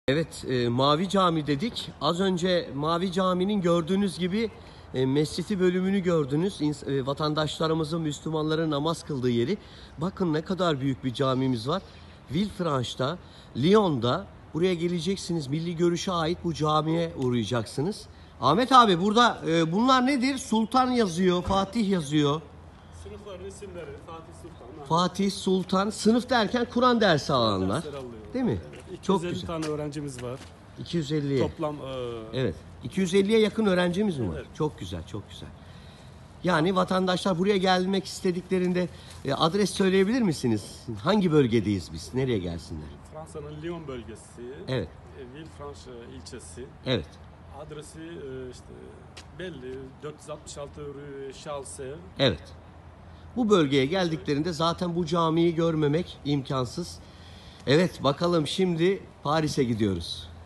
Evet, Mavi Cami dedik. Az önce Mavi Cami'nin gördüğünüz gibi mescidi bölümünü gördünüz. Vatandaşlarımızın, Müslümanların namaz kıldığı yeri. Bakın ne kadar büyük bir camimiz var. Villefranche'da, Lyon'da buraya geleceksiniz. Milli Görüş'e ait bu camiye uğrayacaksınız. Ahmet abi burada bunlar nedir? Sultan yazıyor, Fatih yazıyor. Sınıfların isimleri Fatih Sultan. Fatih Sultan, sınıf derken Kur'an dersi alanlar. Değil mi? Evet, Çok 250 güzel. tane öğrencimiz var. 250'ye. Toplam Evet. 250'ye yakın öğrencimiz mi var? Evet. Çok güzel, çok güzel. Yani vatandaşlar buraya gelmek istediklerinde adres söyleyebilir misiniz? Hangi bölgedeyiz biz? Nereye gelsinler? Fransa'nın Lyon bölgesi, Evet. Villefranche ilçesi. Evet. Adresi işte belli, 466 Rue Chalse. Evet. Bu bölgeye geldiklerinde zaten bu camiyi görmemek imkansız. Evet, bakalım şimdi Paris'e gidiyoruz.